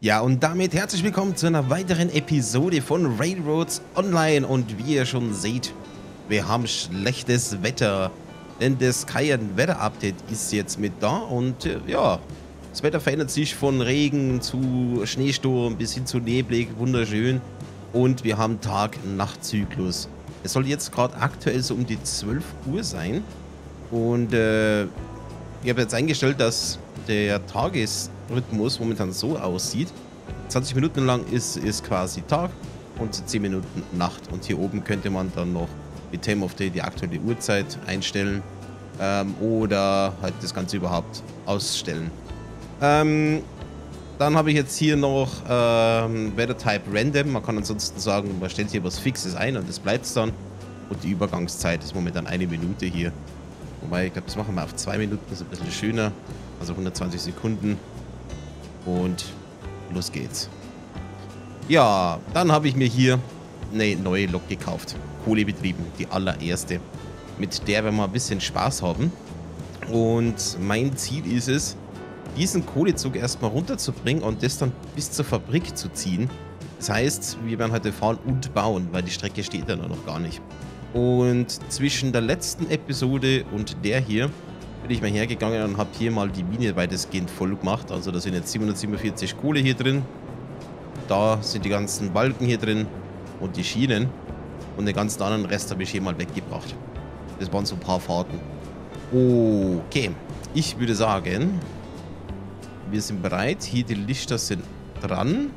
Ja, und damit herzlich willkommen zu einer weiteren Episode von Railroads Online. Und wie ihr schon seht, wir haben schlechtes Wetter. Denn das Cayenne Wetter Update ist jetzt mit da. Und ja, das Wetter verändert sich von Regen zu Schneesturm bis hin zu neblig, wunderschön. Und wir haben Tag-Nacht-Zyklus. Es soll jetzt gerade aktuell so um die 12 Uhr sein. Und ich habe jetzt eingestellt, dass der Tagesrhythmus momentan so aussieht. 20 Minuten lang ist quasi Tag und 10 Minuten Nacht. Und hier oben könnte man dann noch die Time of Day, die aktuelle Uhrzeit einstellen. Oder halt das Ganze überhaupt ausstellen. Dann habe ich jetzt hier noch Weather Type Random. Man kann ansonsten sagen, man stellt hier was Fixes ein und das bleibt es dann. Und die Übergangszeit ist momentan 1 Minute hier. Wobei, ich glaube, das machen wir auf 2 Minuten, das ist ein bisschen schöner. Also 120 Sekunden. Und los geht's. Ja, dann habe ich mir hier eine neue Lok gekauft. Kohlebetrieben, die allererste. Mit der werden wir ein bisschen Spaß haben. Und mein Ziel ist es, diesen Kohlezug erstmal runterzubringen und das dann bis zur Fabrik zu ziehen. Das heißt, wir werden heute fahren und bauen, weil die Strecke steht ja noch gar nicht. Und zwischen der letzten Episode und der hier bin ich mal hergegangen und habe hier mal die Mine weitestgehend voll gemacht. Also da sind jetzt 747 Kohle hier drin. Da sind die ganzen Balken hier drin und die Schienen. Und den ganzen anderen Rest habe ich hier mal weggebracht. Das waren so ein paar Fahrten. Okay, ich würde sagen, wir sind bereit. Hier die Lichter sind dran.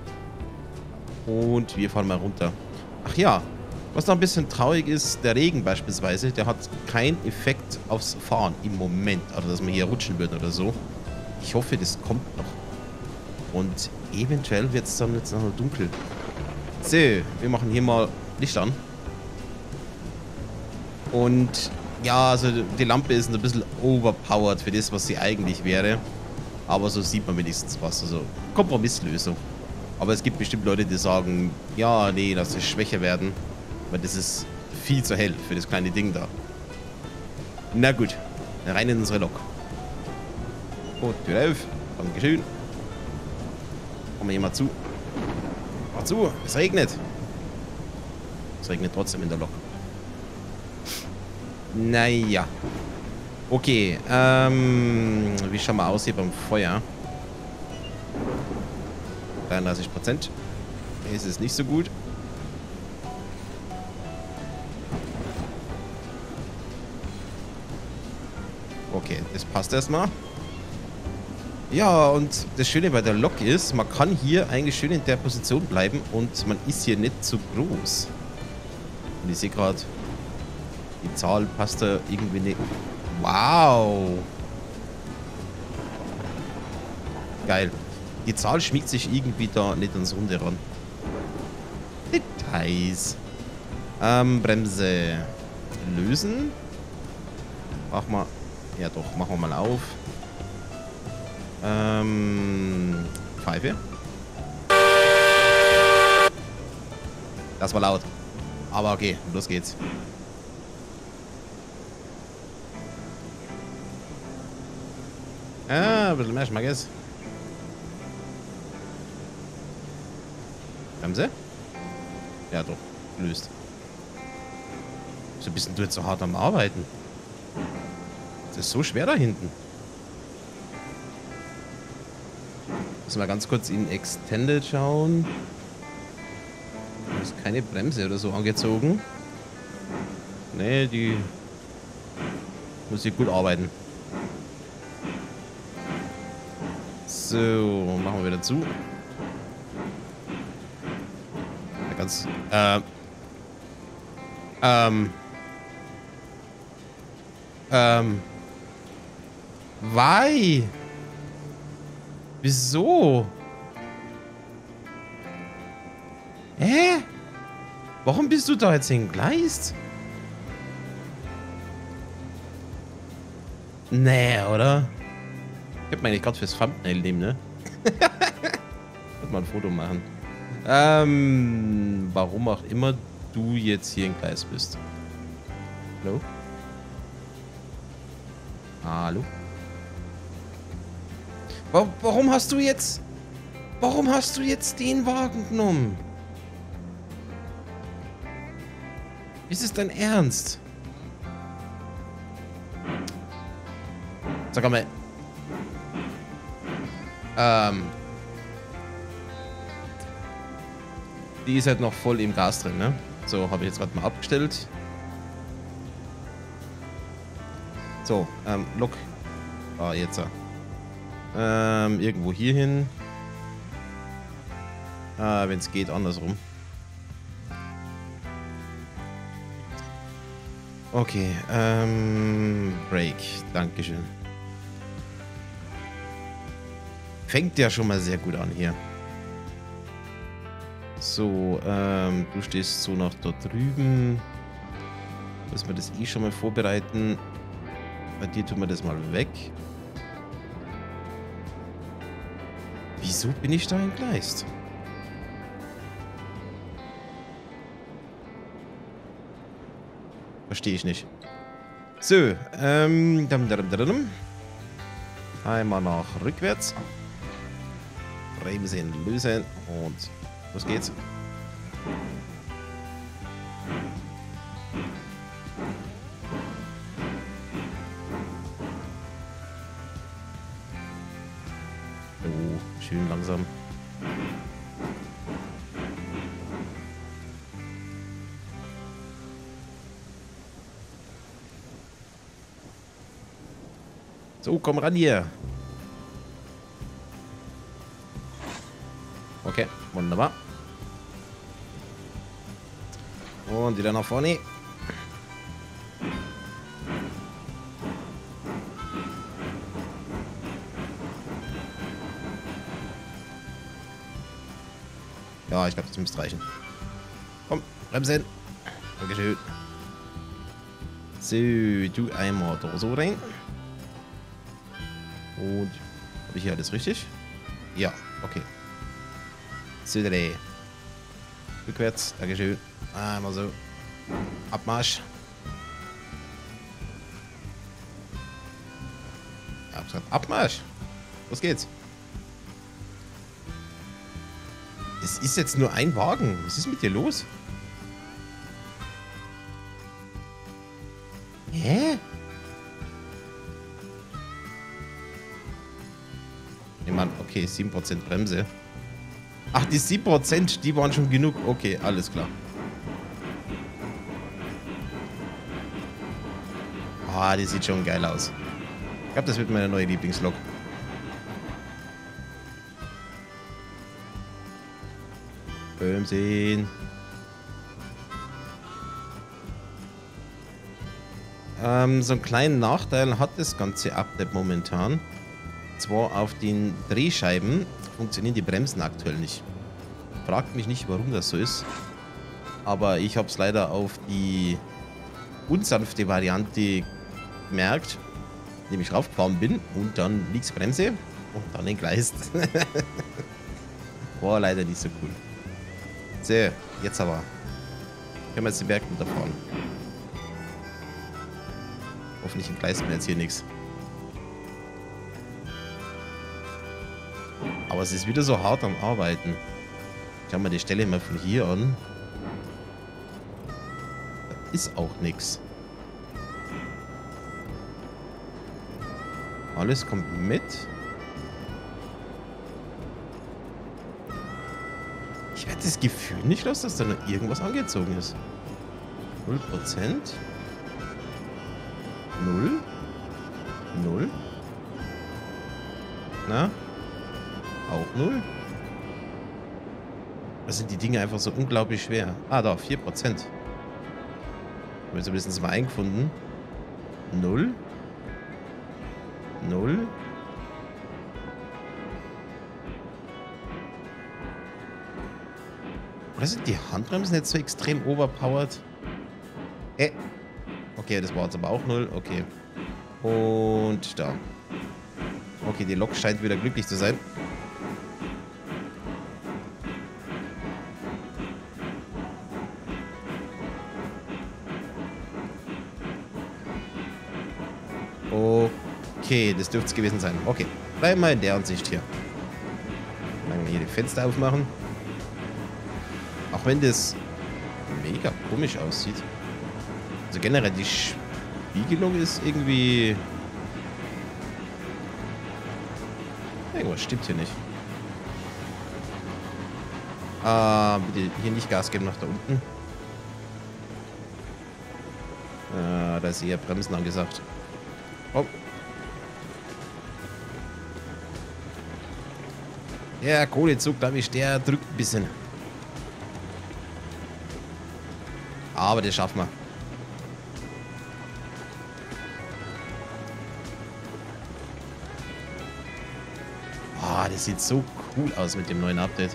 Und wir fahren mal runter. Ach ja. Was noch ein bisschen traurig ist, der Regen beispielsweise, der hat keinen Effekt aufs Fahren im Moment. Also, dass man hier rutschen wird oder so. Ich hoffe, das kommt noch. Und eventuell wird es dann jetzt noch dunkel. So, wir machen hier mal Licht an. Und ja, also die Lampe ist ein bisschen overpowered für das, was sie eigentlich wäre. Aber so sieht man wenigstens was. Also Kompromisslösung. Aber es gibt bestimmt Leute, die sagen, ja, nee, lass es schwächer werden. Weil das ist viel zu hell für das kleine Ding da. Na gut, rein in unsere Lok. Oh, Tür auf. Dankeschön. Machen wir hier mal zu. Mach zu, es regnet. Es regnet trotzdem in der Lok. Naja. Okay, wie schauen wir aus hier beim Feuer? 33%. Es ist nicht so gut. Okay, das passt erstmal. Ja, und das Schöne bei der Lok ist, man kann hier eigentlich schön in der Position bleiben und man ist hier nicht zu groß. Und ich sehe gerade, die Zahl passt da irgendwie nicht. Wow. Geil. Die Zahl schmiegt sich irgendwie da nicht ans Runde ran. Details. Bremse lösen. Mach mal. Ja doch, machen wir mal auf. Pfeife. Das war laut. Aber okay, los geht's. Ein bisschen mehr Schmackes. Bremse? Ja doch, löst. So bist du jetzt so hart am Arbeiten. Das ist so schwer da hinten. Müssen wir ganz kurz in Extended schauen. Da ist keine Bremse oder so angezogen. Nee, die muss hier gut arbeiten. So, machen wir wieder zu. Ja, ganz. Why? Wieso? Hä? Warum bist du da jetzt entgleist? Nee, oder? Ich hab mir eigentlich gerade fürs Thumbnail nehmen, ne? Muss mal ein Foto machen. Warum auch immer du jetzt hier entgleist bist. Hallo? Hallo? Warum hast du jetzt... Warum hast du jetzt den Wagen genommen? Ist es dein Ernst? Sag mal. Die ist halt noch voll im Gas drin, ne? So, habe ich jetzt gerade mal abgestellt. So, Lok. Ah, jetzt. Irgendwo hier hin. Wenn es geht, andersrum. Okay, Break. Dankeschön. Fängt ja schon mal sehr gut an hier. So, du stehst so nach dort drüben. Müssen wir das eh schon mal vorbereiten. Bei dir tun wir das mal weg. Wieso bin ich da entgleist? Verstehe ich nicht. So, einmal nach rückwärts. Bremsen lösen und los geht's. Oh, schön langsam. So, komm ran hier. Okay, wunderbar. Und wieder nach vorne. Ja, ich glaube, das müsste reichen. Komm, bremsen. Dankeschön. So, du einmal da so rein. Und habe ich hier alles richtig? Ja, okay. So, rückwärts, dankeschön. Einmal so. Abmarsch. Ich hab gesagt, Abmarsch. Los geht's. Es ist jetzt nur ein Wagen. Was ist mit dir los? Hä? Ich meine, okay, 7% Bremse. Ach, die 7%, die waren schon genug. Okay, alles klar. Ah, die sieht schon geil aus. Ich glaube, das wird meine neue Lieblingslok. Bremsen. So einen kleinen Nachteil hat das ganze Update momentan. Zwar auf den Drehscheiben funktionieren die Bremsen aktuell nicht. Fragt mich nicht, warum das so ist. Aber ich habe es leider auf die unsanfte Variante gemerkt, indem ich raufgefahren bin und dann links Bremse und dann entgleist. War leider nicht so cool. So, jetzt aber. Können wir jetzt den Berg runterfahren. Hoffentlich entgleisten wir jetzt hier nichts. Aber es ist wieder so hart am Arbeiten. Schauen wir die Stelle mal von hier an. Da ist auch nichts. Alles kommt mit. Ich werde das Gefühl nicht los, dass da noch irgendwas angezogen ist. 0%. 0. 0. Na? Auch 0. Da sind die Dinge einfach so unglaublich schwer. Ah, da, 4%. Haben wir zumindest mal eingefunden. 0. 0. Oder sind die Handbremsen jetzt so extrem overpowered? Okay, das war jetzt aber auch 0. Okay. Und da. Okay, die Lok scheint wieder glücklich zu sein. Okay, das dürfte es gewesen sein. Okay, bleiben wir in der Ansicht hier. Dann hier die Fenster aufmachen. Auch wenn das mega komisch aussieht. Also generell die Spiegelung ist irgendwie... Irgendwas stimmt hier nicht. Bitte hier nicht Gas geben nach da unten. Da ist eher Bremsen angesagt. Oh. Der Kohlezug, glaube ich, der drückt ein bisschen. Aber das schaffen wir. Ah, das sieht so cool aus mit dem neuen Update.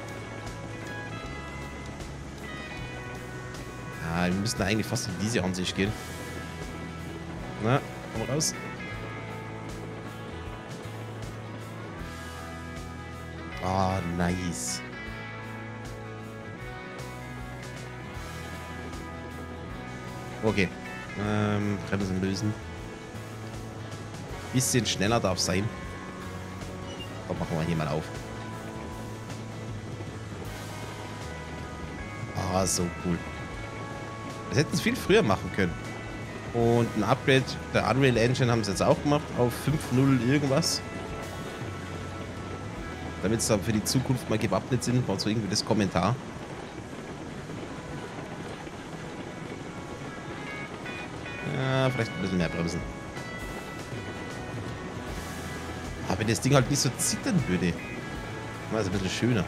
Ja, wir müssten eigentlich fast in diese Ansicht gehen. Na, komm raus. Ah, nice. Okay. Bremsen lösen. Bisschen schneller darf sein. Komm, machen wir hier mal auf. Ah, so cool. Das hätten sie viel früher machen können. Und ein Upgrade der Unreal Engine haben sie jetzt auch gemacht auf 5.0 irgendwas. Damit sie dann für die Zukunft mal gewappnet sind, war so irgendwie das Kommentar. Ja, vielleicht ein bisschen mehr bremsen. Aber wenn das Ding halt nicht so zittern würde, war es ein bisschen schöner.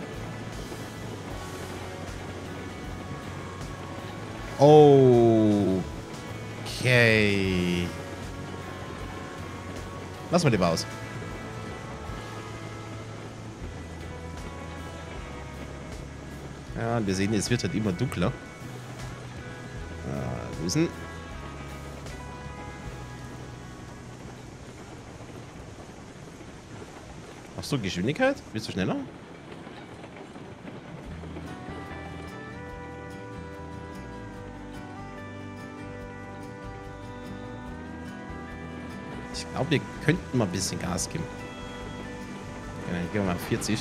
Oh. Okay. Lassen wir lieber aus. Ja, wir sehen, es wird halt immer dunkler. Lösen. Hast du Geschwindigkeit? Bist du schneller? Ich glaube, wir könnten mal ein bisschen Gas geben. Ja, gehen wir mal auf 40.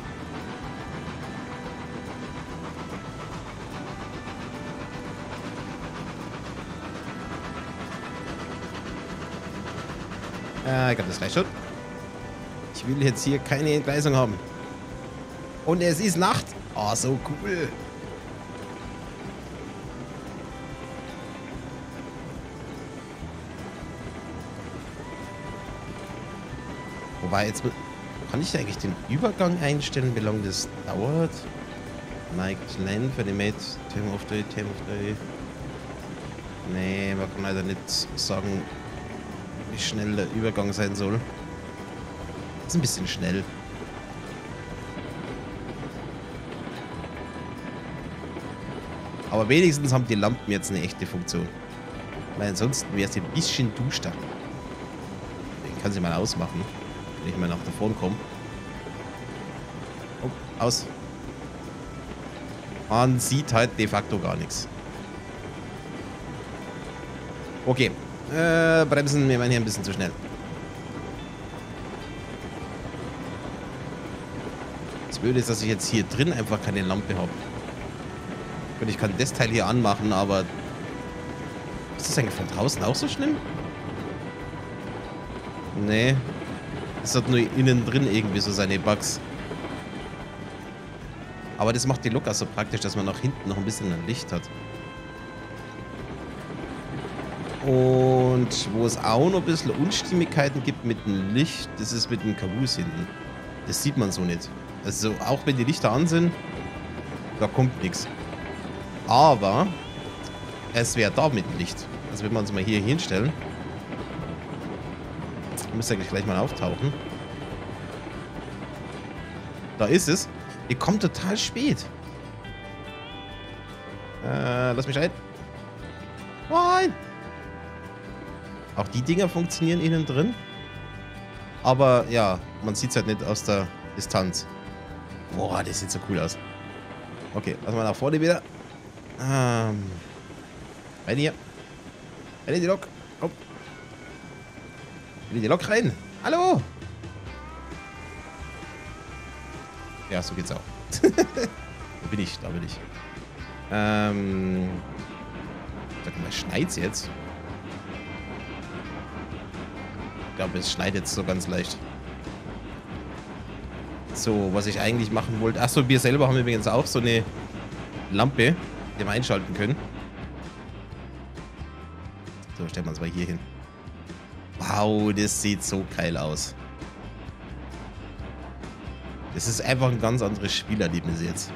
Ich glaube, das reicht schon. Ich will jetzt hier keine Entgleisung haben. Und es ist Nacht. Oh, so cool. Wobei, jetzt kann ich eigentlich den Übergang einstellen, wie lange das dauert? Liked Length, Animate, Time of Day, Time of Day. Nee, man kann leider nicht sagen, wie schnell der Übergang sein soll. Ist ein bisschen schnell. Aber wenigstens haben die Lampen jetzt eine echte Funktion. Weil ansonsten wäre es ein bisschen duster. Ich kann sie mal ausmachen, wenn ich mal nach da vorne komme. Oh, aus. Man sieht halt de facto gar nichts. Okay. Bremsen, wir waren hier ein bisschen zu schnell. Das Blöde ist, dass ich jetzt hier drin einfach keine Lampe habe. Und ich kann das Teil hier anmachen, aber... Ist das eigentlich von draußen auch so schlimm? Nee. Es hat nur innen drin irgendwie so seine Bugs. Aber das macht die Look so praktisch, dass man nach hinten noch ein bisschen ein Licht hat. Und wo es auch noch ein bisschen Unstimmigkeiten gibt mit dem Licht, das ist mit dem Caboose hinten. Das sieht man so nicht. Also auch wenn die Lichter an sind, da kommt nichts. Aber es wäre da mit dem Licht. Also wenn wir uns mal hier hinstellen, müsste eigentlich gleich mal auftauchen. Da ist es. Ihr kommt total spät. Lass mich rein. Nein! Auch die Dinger funktionieren innen drin. Aber ja, man sieht es halt nicht aus der Distanz. Boah, das sieht so cool aus. Okay, lassen wir nach vorne wieder. Rein hier. Rein in die Lok. Komm. In die Lok rein. Hallo. Ja, so geht's auch. Wo bin ich? Da bin ich. Sag mal, schneit's jetzt? Ich glaube, es schneit jetzt so ganz leicht. So, was ich eigentlich machen wollte. Achso, wir selber haben übrigens auch so eine Lampe, die wir einschalten können. So, stellen wir uns mal hier hin. Wow, das sieht so geil aus. Das ist einfach ein ganz anderes Spielerlebnis jetzt.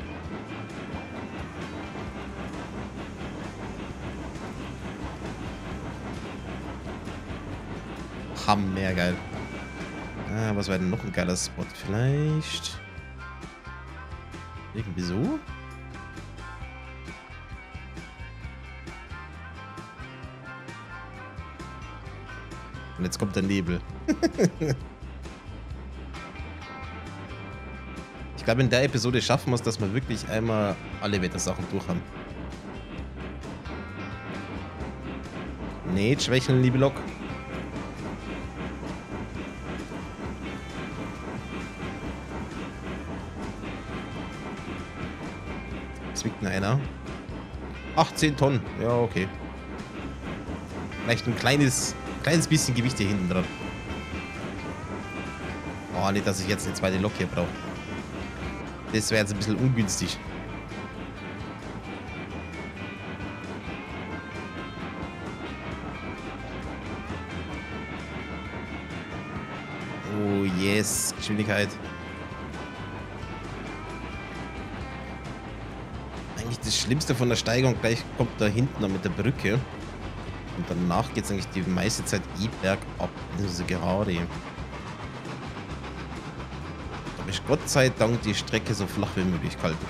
Hammergeil. Ah, was wäre denn noch ein geiler Spot? Vielleicht. Irgendwie so? Und jetzt kommt der Nebel. Ich glaube, in der Episode schaffen wir es, dass wir wirklich einmal alle Wettersachen durch haben. Nicht schwächeln, liebe Lok. Was wiegt denn einer? 18 Tonnen. Ja, okay. Vielleicht ein kleines bisschen Gewicht hier hinten dran. Oh, nicht, dass ich jetzt eine zweite Lok hier brauche. Das wäre jetzt ein bisschen ungünstig. Oh, yes. Geschwindigkeit. Eigentlich das Schlimmste von der Steigung. Gleich kommt da hinten noch mit der Brücke. Und danach geht es eigentlich die meiste Zeit bergab. Also gerade. Da habe ich Gott sei Dank die Strecke so flach wie möglich gehalten.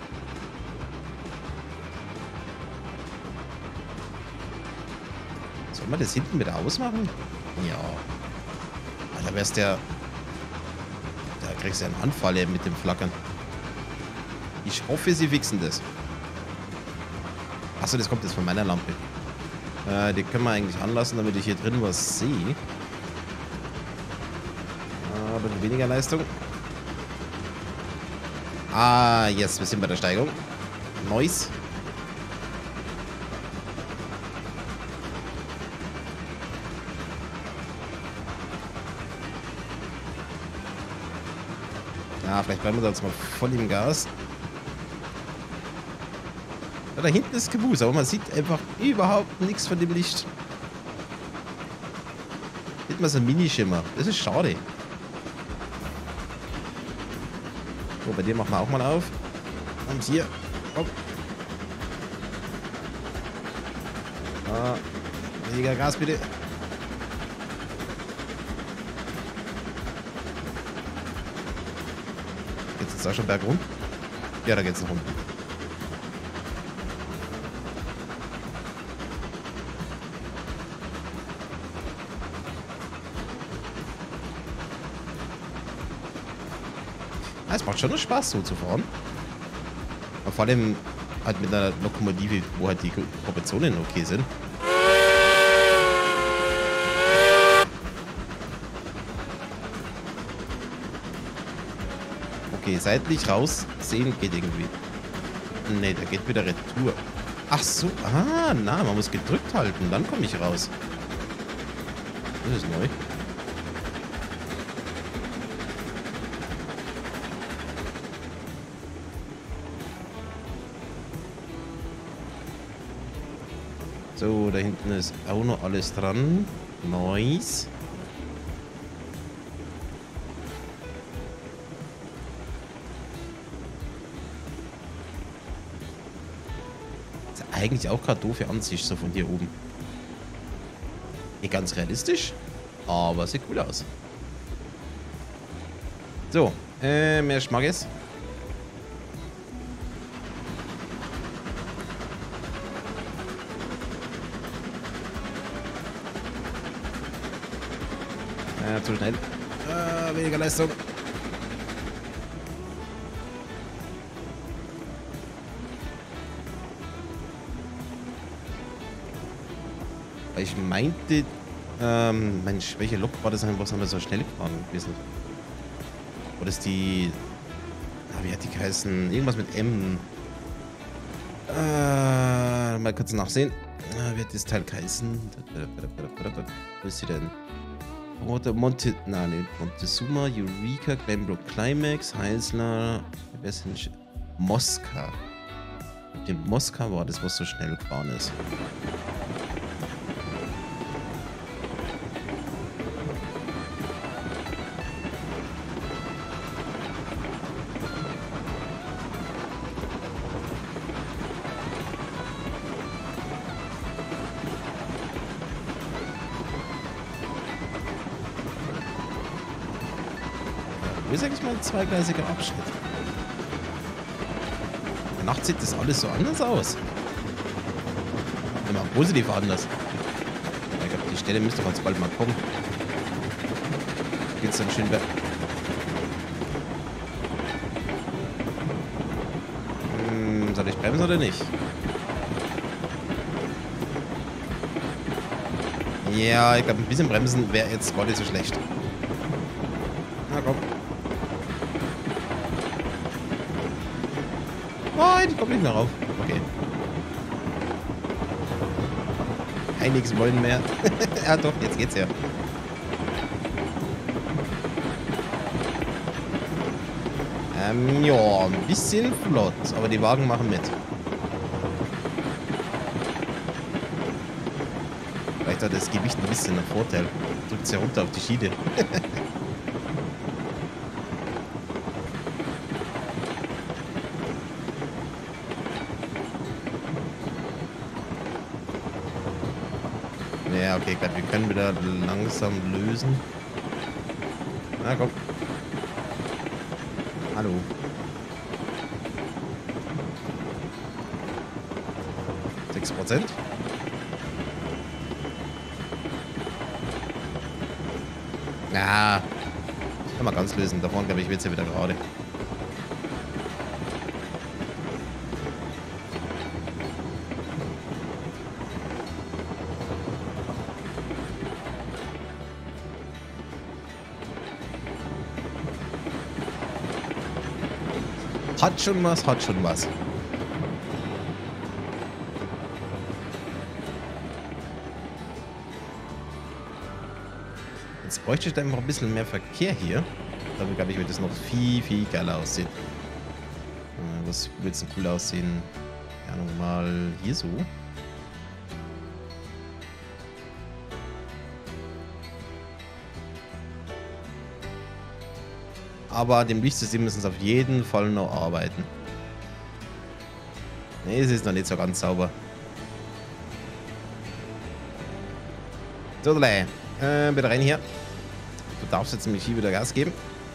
Soll man das hinten wieder ausmachen? Ja. Da wär's der. Da kriegst du ja einen Anfall mit dem Flackern. Ich hoffe, sie fixen das. Achso, das kommt jetzt von meiner Lampe. Die können wir eigentlich anlassen, damit ich hier drin was sehe. Aber weniger Leistung. Ah, yes, wir sind bei der Steigung. Nice. Ja, vielleicht bleiben wir da jetzt mal voll im Gas. Ja, da hinten ist Gewusel, aber man sieht einfach überhaupt nichts von dem Licht. Sieht man so ein Minischimmer. Das ist schade. So, bei dir machen wir auch mal auf. Und hier. Hopp. Ah, weniger Gas bitte. Geht's jetzt auch schon bergrum? Ja, da geht's noch rum. Es macht schon Spaß, so zu fahren. Aber vor allem halt mit einer Lokomotive, wo halt die Proportionen okay sind. Okay, seitlich raus sehen geht irgendwie. Ne, da geht wieder Retour. Ach so, ah, na, man muss gedrückt halten, dann komme ich raus. Das ist neu. So, da hinten ist auch noch alles dran. Nice. Ist eigentlich auch keine doofe Ansicht, so von hier oben. Nicht ganz realistisch, aber sieht cool aus. So, mehr Schmackes. Zu schnell. Weniger Leistung. Ich meinte, Mensch, welche Lok war das denn, was haben wir so schnell gefahren gewesen? Oder ist die... Wie hat die geheißen? Irgendwas mit M. Mal kurz nachsehen. Wie hat das Teil geheißen? Wo ist sie denn? Montezuma, Eureka, Glenbrook Climax, Heisler, Mosca. Dem Mosca war das, was so schnell gefahren ist. Wo ist eigentlich mal ein zweigleisiger Abschnitt? In der Nacht sieht das alles so anders aus. Immer positiv anders. Ich glaube, die Stelle müsste ganz bald mal kommen. Geht's dann schön weg. Soll ich bremsen oder nicht? Ja, ich glaube, ein bisschen bremsen wäre jetzt gar nicht so schlecht. Na komm. Nein, ich komme nicht mehr rauf. Okay. Einiges wollen mehr. Ja doch, jetzt geht's ja. Ja, ein bisschen flott, aber die Wagen machen mit. Vielleicht hat das Gewicht ein bisschen einen Vorteil. Drückt es ja runter auf die Schiene. Ja, okay, gerade wir können wieder langsam lösen. Na komm. Hallo. %. Ja. Kann man ganz lösen. Da vorne, glaube ich, wird es ja wieder gerade. Hat schon was, hat schon was. Jetzt bräuchte ich einfach ein bisschen mehr Verkehr hier. Damit, glaube ich, wird es noch viel, viel geiler aussehen. Was wird es denn cool aussehen? Ja, nochmal hier so. Aber dem Lichtsystem müssen sie auf jeden Fall noch arbeiten. Ne, es ist noch nicht so ganz sauber. So, bitte rein hier. Du darfst jetzt nämlich hier wieder Gas geben.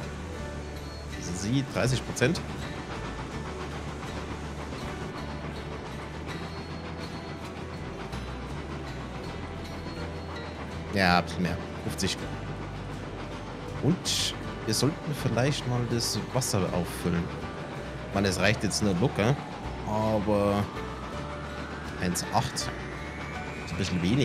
Sie 30%. Ja, ein bisschen mehr. 50. Und wir sollten vielleicht mal das Wasser auffüllen. Ich meine, es reicht jetzt nur locker, aber 1,8 ist ein bisschen wenig.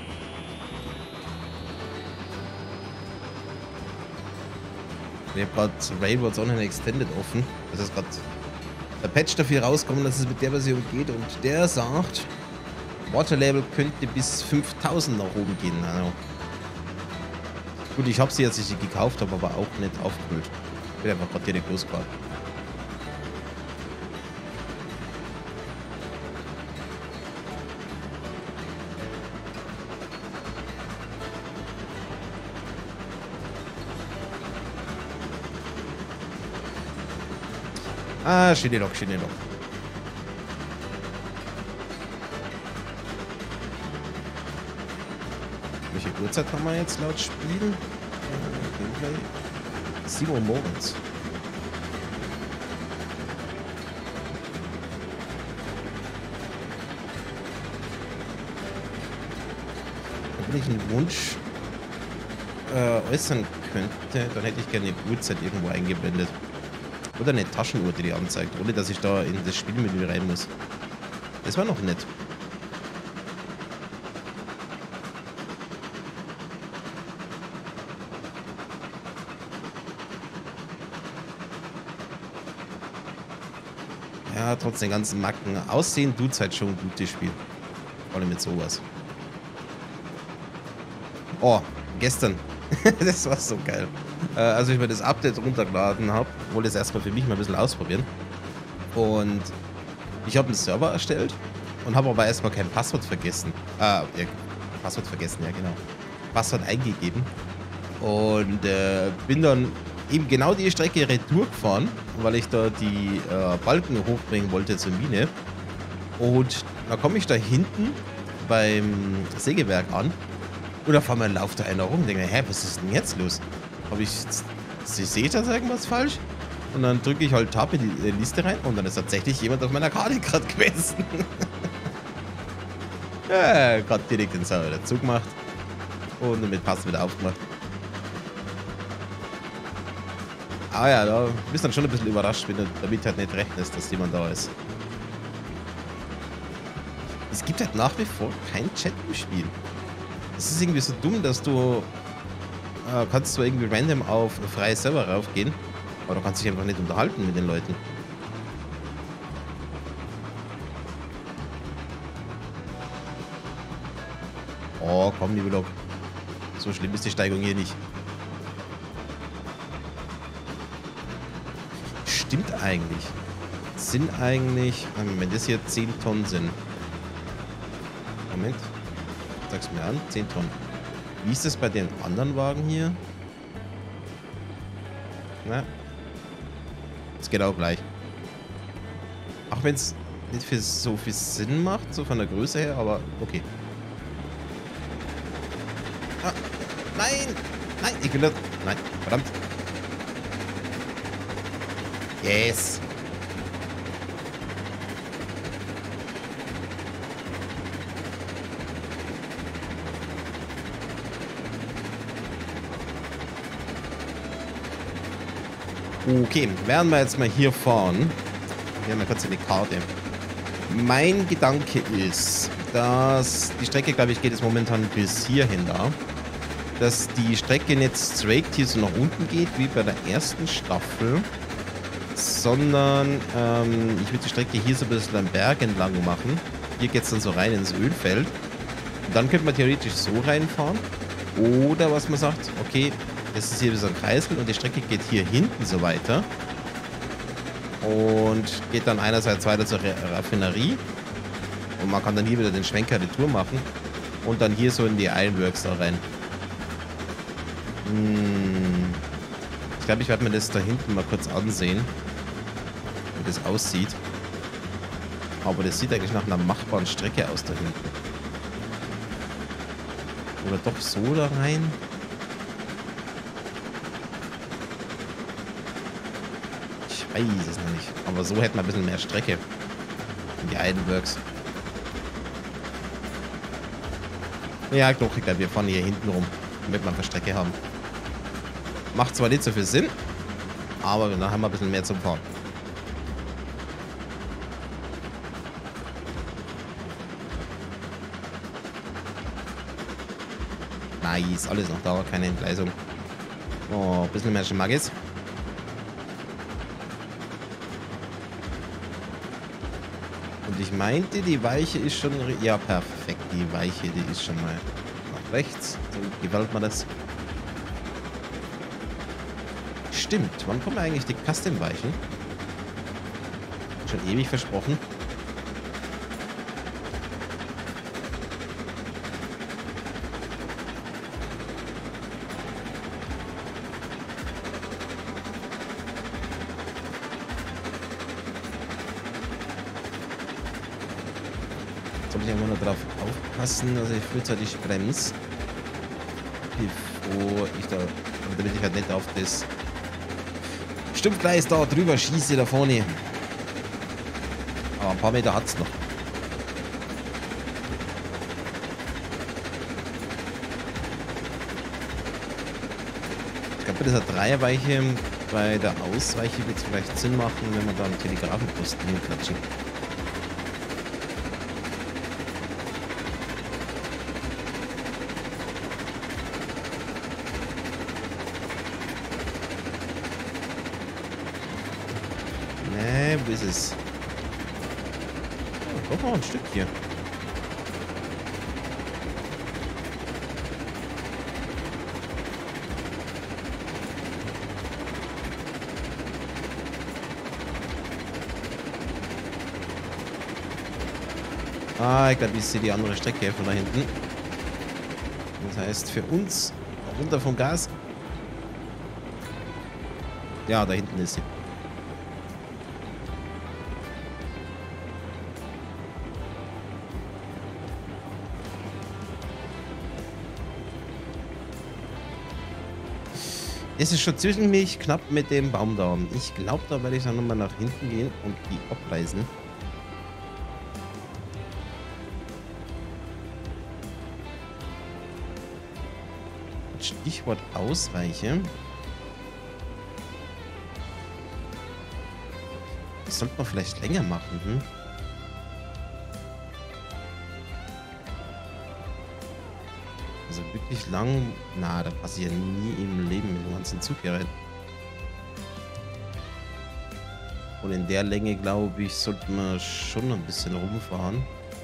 Ich habe gerade Railroads Online Extended offen. Das ist gerade der Patch dafür rauskommen, dass es mit der Version geht. Und der sagt, Water Level könnte bis 5000 nach oben gehen. Also gut, ich habe sie jetzt nicht gekauft, habe aber auch nicht aufgefüllt. Ich bin einfach gerade direkt losgefahren. Ah, schöne Lok, schöne Lok. Welche Uhrzeit haben wir jetzt laut Spiel? Gameplay. 7 Uhr morgens. Wenn ich einen Wunsch äußern könnte, dann hätte ich gerne eine Uhrzeit irgendwo eingeblendet. Oder eine Taschenuhr, die anzeigt, ohne dass ich da in das Spielmenü rein muss. Das war noch nett. Ja, trotz den ganzen Macken. Aussehen tut's halt schon ein gutes Spiel. Vor allem mit sowas. Oh, gestern. Das war so geil. Als ich mir das Update runtergeladen habe, wollte ich es erstmal für mich mal ein bisschen ausprobieren. Und ich habe einen Server erstellt und habe aber erstmal kein Passwort vergessen. Ja, Passwort vergessen, ja genau. Passwort eingegeben. Und bin dann eben genau die Strecke retour gefahren, weil ich da die Balken hochbringen wollte zur Mine. Und da komme ich da hinten beim Sägewerk an und auf einmal lauft da einer rum und denke mir, hä, was ist denn jetzt los? Habe ich, sehe ich da irgendwas falsch? Und dann drücke ich halt Tab in die Liste rein und dann ist tatsächlich jemand auf meiner Karte gerade gewesen. Ja, gerade direkt den Server dazu gemacht und damit Pass wieder aufgemacht. Ah ja, da bist dann schon ein bisschen überrascht, wenn du damit halt nicht rechnest, dass jemand da ist. Es gibt halt nach wie vor kein Chat im Spiel. Es ist irgendwie so dumm, dass du kannst zwar irgendwie random auf freie Server raufgehen, aber du kannst dich einfach nicht unterhalten mit den Leuten. Oh, komm, liebe Lok. So schlimm ist die Steigung hier nicht. Stimmt eigentlich. Sind eigentlich, wenn das hier 10 Tonnen sind. Moment. Sag's mir an, 10 Tonnen. Wie ist das bei den anderen Wagen hier? Na, ist genau gleich. Auch wenn es nicht für so viel Sinn macht, so von der Größe her, aber okay. Ah, nein! Nein, ich will das. Nein, verdammt. Yes! Okay, werden wir jetzt mal hier fahren. Wir haben ja kurz eine Karte. Mein Gedanke ist, dass die Strecke, glaube ich, geht es momentan bis hierhin da. Dass die Strecke nicht straight hier so nach unten geht, wie bei der ersten Staffel. Sondern ich würde die Strecke hier so ein bisschen am Berg entlang machen. Hier geht es dann so rein ins Ölfeld. Und dann könnte man theoretisch so reinfahren. Oder was man sagt, okay, das ist hier so ein Kreisel und die Strecke geht hier hinten so weiter. Und geht dann einerseits weiter zur Raffinerie. Und man kann dann hier wieder den Schwenker Retour machen. Und dann hier so in die Ironworks da rein. Ich glaube, ich werde mir das da hinten mal kurz ansehen. Wie das aussieht. Aber das sieht eigentlich nach einer machbaren Strecke aus da hinten. Oder doch so da rein? Ich weiß es noch nicht. Aber so hätten wir ein bisschen mehr Strecke. In die Ironworks. Ja, doch, ich glaube, wir fahren hier hinten rum, damit wir eine Strecke haben. Macht zwar nicht so viel Sinn, aber dann haben wir ein bisschen mehr zum Fahren. Nice, alles noch da, keine Entgleisung. Oh, ein bisschen mehr Schmackes. Und ich meinte, die Weiche ist schon... Ja, perfekt, die Weiche, die ist schon mal nach rechts. So gefällt mir das. Stimmt, wann kommen eigentlich die Custom-Weichen? Schon ewig versprochen. Soll ich einfach nur drauf aufpassen, also ich frühzeitig bremse, bevor ich da, damit ich halt nicht auf das Stumpfgleis da drüber schieße da vorne. Aber ein paar Meter hat's noch. Ich glaube, bei dieser Dreierweiche bei der Ausweiche wird es vielleicht Sinn machen, wenn wir da einen Telegrafenposten hinklatschen. Wo ist es? Doch noch ein Stück hier. Ah, ich glaube, ich sehe die andere Strecke von da hinten. Das heißt, für uns runter vom Gas. Ja, da hinten ist sie. Es ist schon ziemlich knapp mit dem Baum da. Ich glaube, da werde ich dann nochmal nach hinten gehen und die abreißen. Stichwort Ausweiche. Das sollte man vielleicht länger machen, hm? Also wirklich lang. Na, da passe ich ja nie im Leben mit dem ganzen Zug hier rein. Und in der Länge, glaube ich, sollte man schon ein bisschen rumfahren.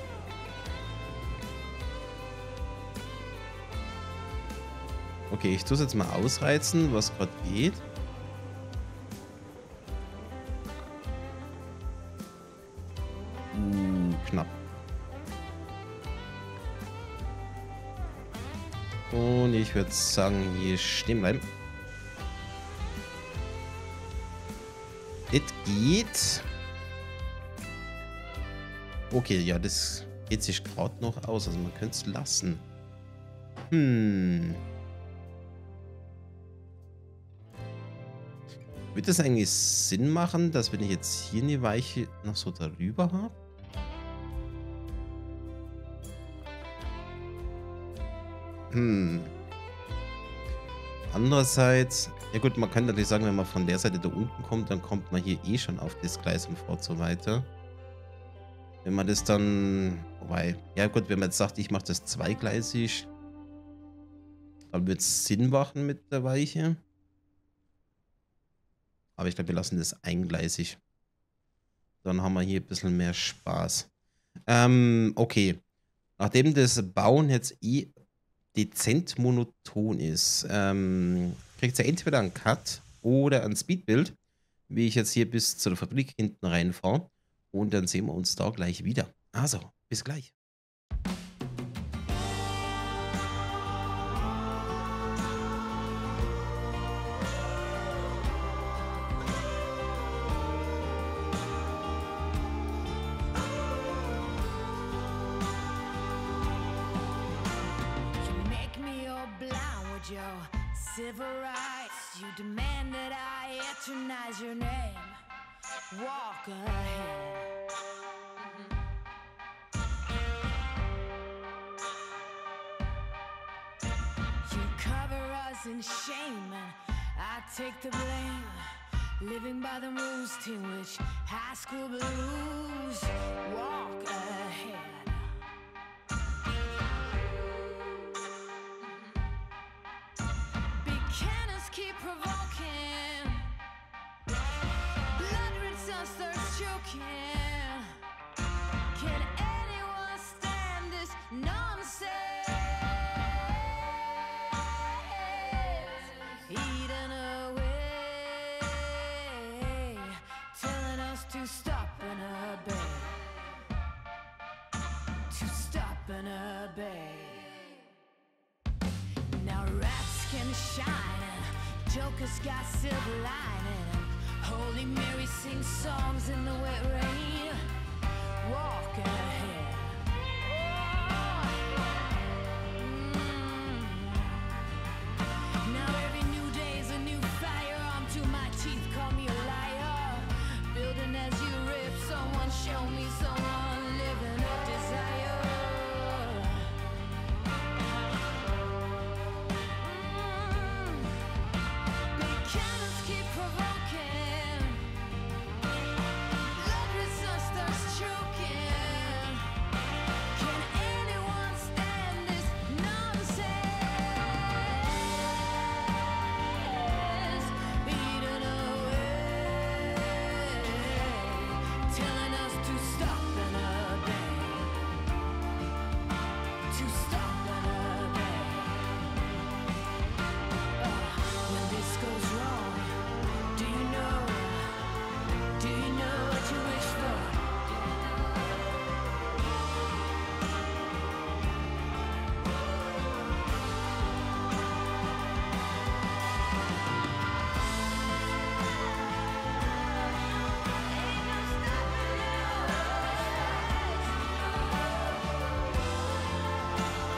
Okay, ich tue es jetzt mal ausreizen, was gerade geht. Knapp. Und ich würde sagen, hier stehen bleiben. Das geht. Okay, ja, das geht sich gerade noch aus. Also man könnte es lassen. Würde es eigentlich Sinn machen, dass wenn ich jetzt hier eine Weiche noch so darüber habe? Andererseits, ja gut, man kann natürlich sagen, wenn man von der Seite da unten kommt, dann kommt man hier eh schon auf das Gleis und fährt so weiter. Wenn man das dann, wobei, ja gut, wenn man jetzt sagt, ich mache das zweigleisig, dann wird es Sinn machen mit der Weiche. Aber ich glaube, wir lassen das eingleisig. Dann haben wir hier ein bisschen mehr Spaß. Okay. Nachdem das Bauen jetzt eh dezent monoton ist, kriegt ihr entweder einen Cut oder ein Speedbild, wie ich jetzt hier bis zur Fabrik hinten reinfahre. Und dann sehen wir uns da gleich wieder. Also, bis gleich. Your civil rights, you demand that I eternize your name. Walk ahead. You cover us in shame, and I take the blame. Living by the rules to which high school blues. Walk ahead. Keep provoking, blood red sun starts choking. Can anyone stand this nonsense? Eating away, telling us to stop and obey, to stop and obey. Now rats can shine, Joker's got silver lining, and Holy Mary sings songs in the wet rain. Walk ahead. Now every new day's a new firearm to my teeth. Call me a liar. Building as you rip. Someone show me someone living up desire. Choking. to stop another day. When this goes wrong, do you know what you wish for? Ain't no stopping us.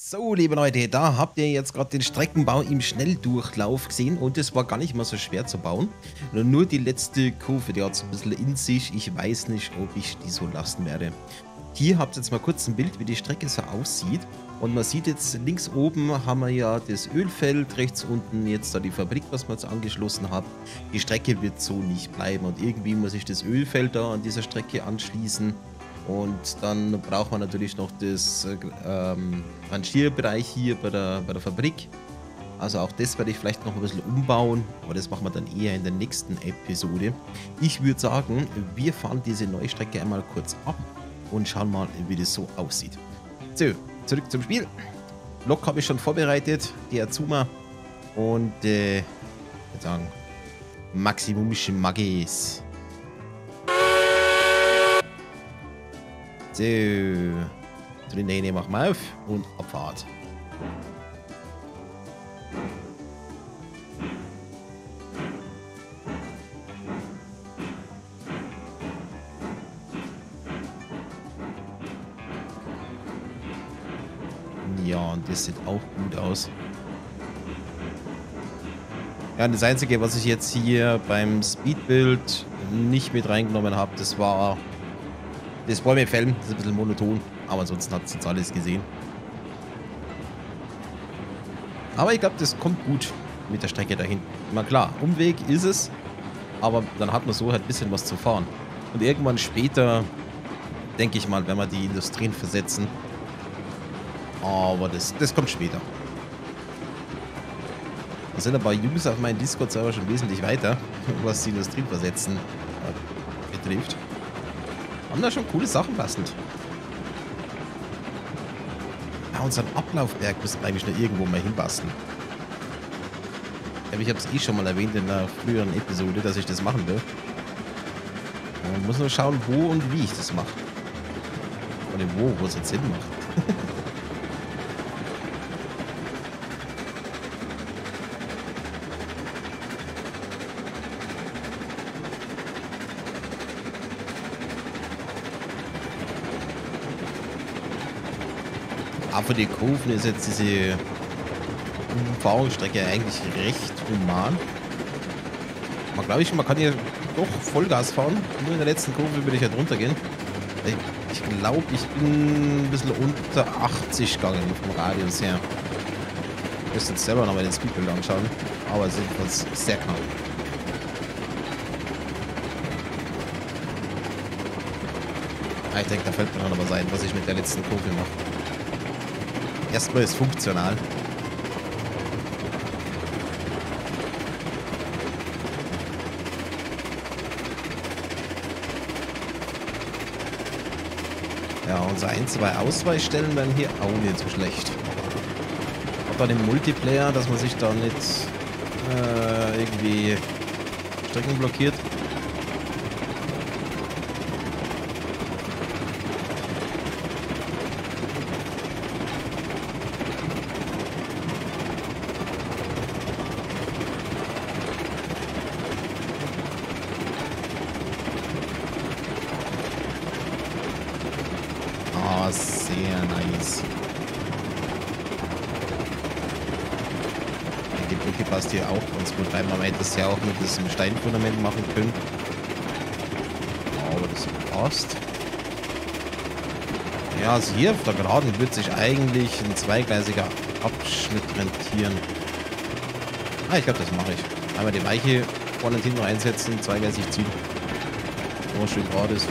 So, liebe Leute, da habt ihr jetzt gerade den Streckenbau im Schnelldurchlauf gesehen und es war gar nicht mal so schwer zu bauen. Nur die letzte Kurve, die hat es ein bisschen in sich. Ich weiß nicht, ob ich die so lassen werde. Hier habt ihr jetzt mal kurz ein Bild, wie die Strecke so aussieht. Und man sieht jetzt links oben haben wir ja das Ölfeld, rechts unten jetzt da die Fabrik, was wir jetzt angeschlossen haben. Die Strecke wird so nicht bleiben und irgendwie muss ich das Ölfeld da an dieser Strecke anschließen. Und dann braucht man natürlich noch das Rangierbereich hier bei der Fabrik. Also auch das werde ich vielleicht noch ein bisschen umbauen, aber das machen wir dann eher in der nächsten Episode. Ich würde sagen, wir fahren diese neue Strecke einmal kurz ab und schauen mal, wie das so aussieht. So, zurück zum Spiel. Lok habe ich schon vorbereitet, die Azuma und ich würde sagen, Maximum Magis. So, Trinene machen wir auf und Abfahrt. Ja, und das sieht auch gut aus. Ja, das Einzige, was ich jetzt hier beim Speedbuild nicht mit reingenommen habe, das war das Bäumefällen. Das ist ein bisschen monoton, aber ansonsten hat es jetzt alles gesehen. Aber ich glaube, das kommt gut mit der Strecke dahin. Na klar, Umweg ist es, aber dann hat man so halt ein bisschen was zu fahren. Und irgendwann später, denke ich mal, wenn wir die Industrien versetzen. Aber das kommt später. Da sind ein paar Jungs auf meinem Discord-Server schon wesentlich weiter, was die Industrien versetzen betrifft. Haben da schon coole Sachen passend. Ja, unseren Ablaufberg müssen wir eigentlich noch irgendwo mal hinbasteln. Ich habe es eh schon mal erwähnt in einer früheren Episode, dass ich das machen will. Man muss nur schauen, wo und wie ich das mache. Oder wo es jetzt Sinn macht. Aber für die Kurven ist jetzt diese Umfahrungsstrecke eigentlich recht human. Man glaube ich, man kann hier doch Vollgas fahren. Nur in der letzten Kurve würde ich halt runtergehen. Ich glaube, ich bin ein bisschen unter 80 gegangen vom Radius her. Ich müsste jetzt selber nochmal den Speedbuild anschauen. Aber es ist sehr knapp. Ich denke, da fällt mir noch was ein, was ich mit der letzten Kurve mache. Erstmal ist funktional. Ja, unsere 1-2 Ausweichstellen werden hier auch nicht so schlecht. Auch bei dem Multiplayer, dass man sich da nicht irgendwie Strecken blockiert. Sehr nice. Die Brücke passt hier auch ganz gut rein. Man hätte es ja auch mit diesem Steinfundament machen können. Aber das passt. Ja, also hier auf der Geraden wird sich eigentlich ein zweigleisiger Abschnitt rentieren. Ich glaube, das mache ich. Einmal die Weiche vorne und hinten einsetzen, zweigleisig ziehen. Wo schön gerade ist.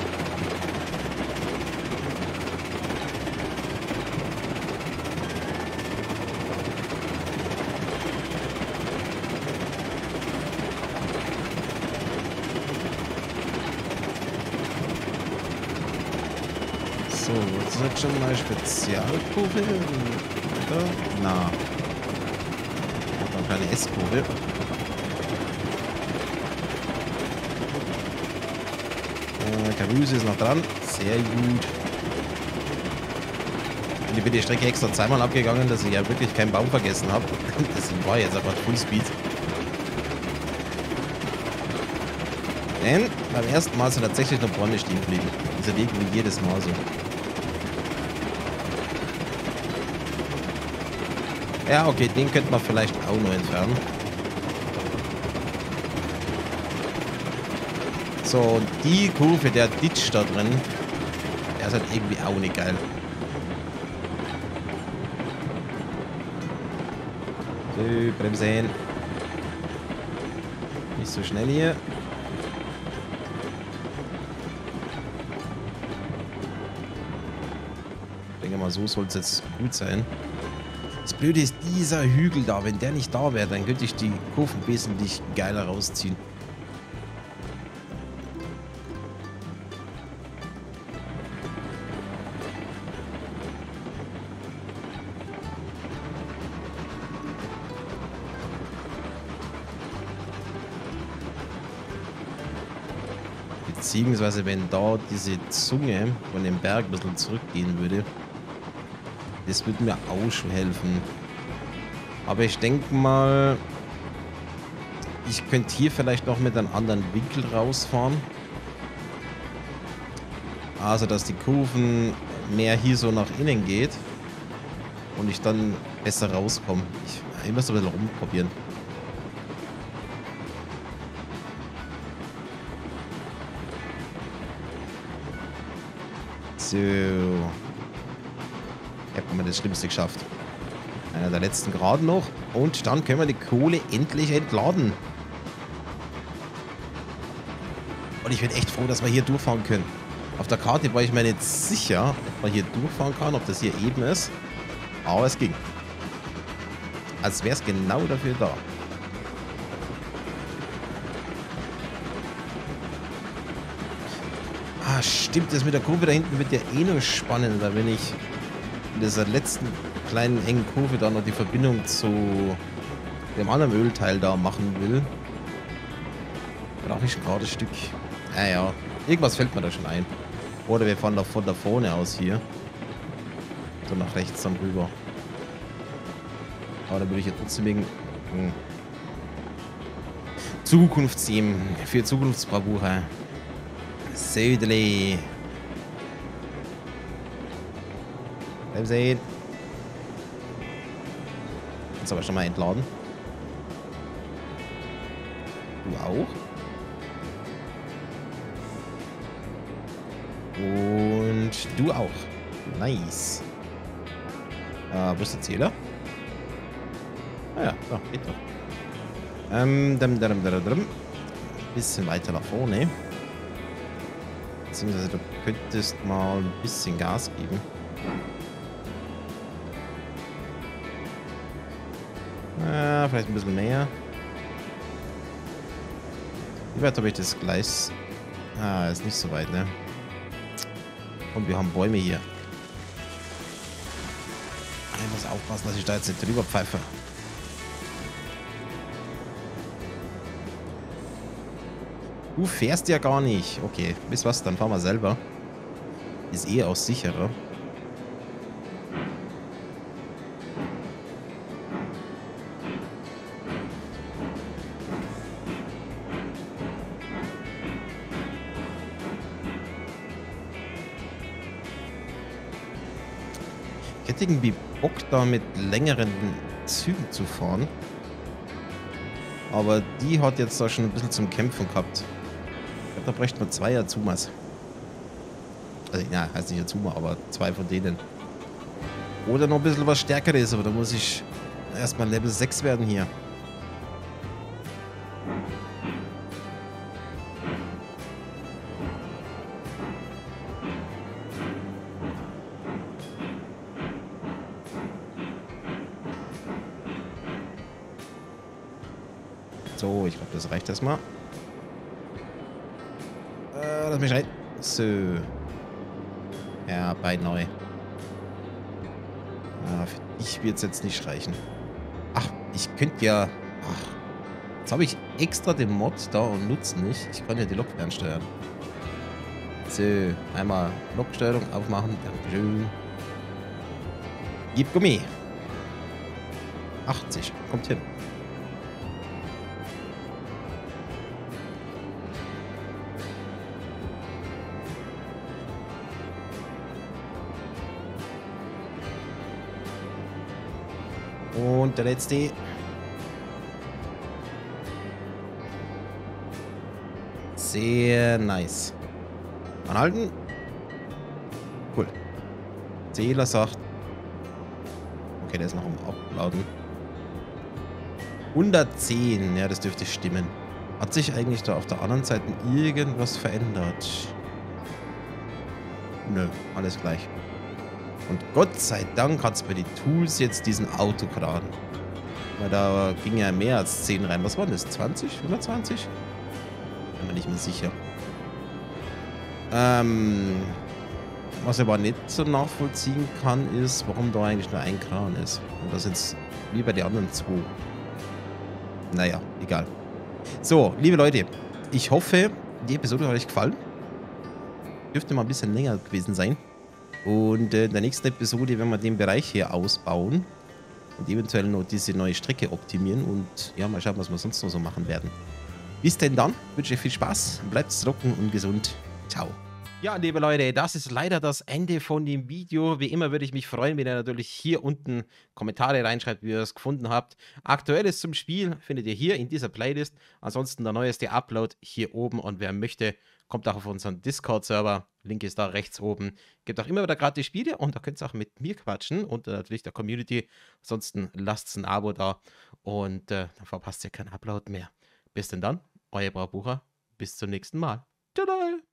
So, das ist jetzt schon mal Spezialkurve, oder? Na. Noch eine kleine S-Kurve. Karüse ist noch dran. Sehr gut. Ich bin die Strecke extra zweimal abgegangen, dass ich ja wirklich keinen Baum vergessen habe. Deswegen war jetzt einfach Fullspeed. Denn beim ersten Mal sind tatsächlich noch Bäume stehen geblieben. Das ist ja irgendwie jedes Mal so. Ja, okay, den könnte man vielleicht auch noch entfernen. So, und die Kurve, der Ditch da drin, der ist halt irgendwie auch nicht geil. So, bremsen. Nicht so schnell hier. Ich denke mal, so soll es jetzt gut sein. Das Blöde ist, dieser Hügel da, wenn der nicht da wäre, dann könnte ich die Kurven wesentlich geiler rausziehen. Beziehungsweise, wenn da diese Zunge von dem Berg ein bisschen zurückgehen würde, das würde mir auch schon helfen. Aber ich denke mal, ich könnte hier vielleicht noch mit einem anderen Winkel rausfahren. Also, dass die Kurven mehr hier so nach innen geht und ich dann besser rauskomme. Ich muss ein bisschen rumprobieren. So. Hätten wir das Schlimmste geschafft. Einer der letzten Geraden noch. Und dann können wir die Kohle endlich entladen. Und ich bin echt froh, dass wir hier durchfahren können. Auf der Karte war ich mir nicht sicher, ob man hier durchfahren kann, ob das hier eben ist. Aber es ging. Als wäre es genau dafür da. Ah, stimmt, das mit der Kurve da hinten wird ja eh noch spannender, wenn ich in dieser letzten kleinen engen Kurve da noch die Verbindung zu dem anderen Ölteil da machen will. Brauche ich ein gerades Stück. Ja, irgendwas fällt mir da schon ein. Oder wir fahren da von da vorne aus hier. So nach rechts dann rüber. Aber da würde ich jetzt trotzdem wegen Zukunftsteam für Zukunftsbravoure. Södeli. Bleib sehen. Jetzt aber schon mal entladen. Du auch. Und du auch. Nice. Wo ist der Zähler? Ah ja, so, geht doch. Bisschen weiter nach vorne. Beziehungsweise du könntest mal ein bisschen Gas geben. Vielleicht ein bisschen mehr. Wie weit habe ich das Gleis? Ist nicht so weit, ne? Und wir haben Bäume hier. Ich muss aufpassen, dass ich da jetzt nicht drüber pfeife. Du fährst ja gar nicht. Okay, wisst was, dann fahren wir selber. Ist eh auch sicherer. Ich hätte irgendwie Bock, da mit längeren Zügen zu fahren. Aber die hat jetzt da schon ein bisschen zum Kämpfen gehabt. Ich glaube, da bräuchten wir 2 Azumas. Also, ja, heißt nicht Azuma, aber 2 von denen. Oder noch ein bisschen was Stärkeres, aber da muss ich erstmal Level 6 werden hier. So, ich glaube, das reicht erstmal. Lass mich rein. So. Ja, bei neu. Für dich wird es jetzt nicht reichen. Ach, ich könnte ja... Ach, jetzt habe ich extra den Mod da und nutze nicht. Ich kann ja die Lok fernsteuern. So, einmal Loksteuerung aufmachen. Dankeschön. Gib Gummi. 80. Kommt hin. Und der letzte. Sehr nice. Anhalten. Cool. Zähler sagt. Okay, der ist noch am Abladen. 110. Ja, das dürfte stimmen. Hat sich eigentlich da auf der anderen Seite irgendwas verändert? Nö, alles gleich. Und Gott sei Dank hat es bei den Tools jetzt diesen Autokran. Weil da ging ja mehr als 10 rein. Was war das? 20? 120? Bin mir nicht mehr sicher. Was ich aber nicht so nachvollziehen kann, ist, warum da eigentlich nur ein Kran ist. Und das jetzt wie bei den anderen 2. Naja, egal. So, liebe Leute, ich hoffe, die Episode hat euch gefallen. Dürfte mal ein bisschen länger gewesen sein. Und in der nächsten Episode werden wir den Bereich hier ausbauen. Und eventuell noch diese neue Strecke optimieren. Und ja, mal schauen, was wir sonst noch so machen werden. Bis denn dann, wünsche ich viel Spaß, bleibt trocken und gesund. Ciao. Ja, liebe Leute, das ist leider das Ende von dem Video. Wie immer würde ich mich freuen, wenn ihr natürlich hier unten Kommentare reinschreibt, wie ihr es gefunden habt. Aktuelles zum Spiel findet ihr hier in dieser Playlist. Ansonsten der neueste Upload hier oben. Und wer möchte, kommt auch auf unseren Discord-Server. Link ist da rechts oben. Gibt auch immer wieder gratis Spiele und da könnt ihr auch mit mir quatschen und natürlich der Community. Ansonsten lasst ein Abo da und dann verpasst ihr keinen Upload mehr. Bis denn dann, euer Braubucher. Bis zum nächsten Mal. Tada!